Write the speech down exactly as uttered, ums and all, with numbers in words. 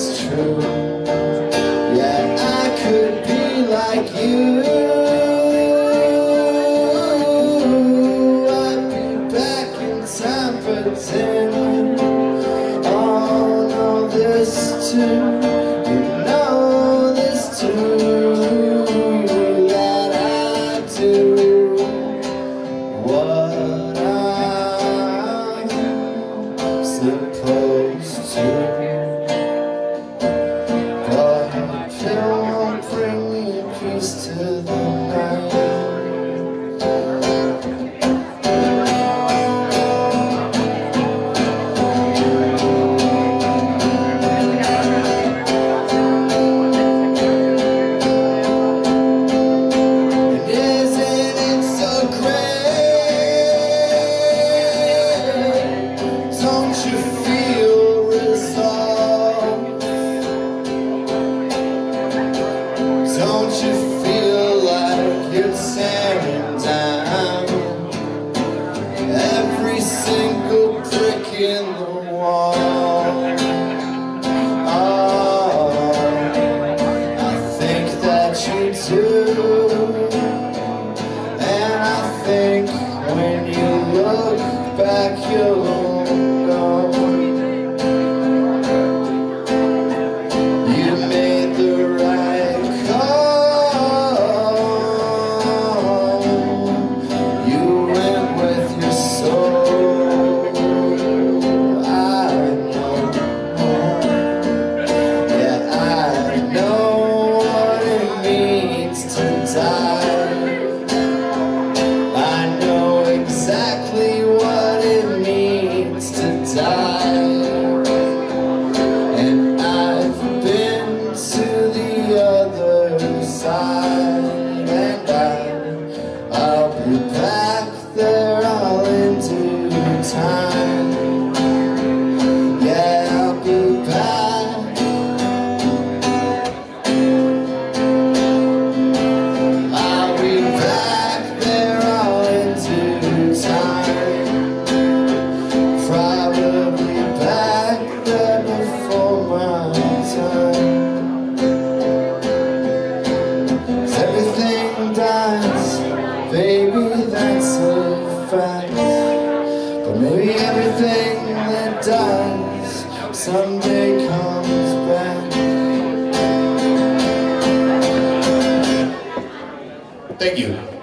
it's true. Yeah, I could be like you. I'd be back in time for dinner. Oh, no, this too. You know this too, that I do what I'm supposed to. But a pill won't bring me peace to the night. Don't you feel like you're tearing down every single brick in the wall? Oh, I think that you do. And I think when you look back you'll know you made the right call. You went with your soul. I know, yeah, I know what it means to die. I know exactly what it means to die. And I've been to the other side, and I, I'll be back there all in due time. Yeah, I'll be back. I'll be back there all in due time. Probably back there before my time. 'Cause everything dies, baby, that's a fact. But maybe everything that dies someday comes back. Thank you.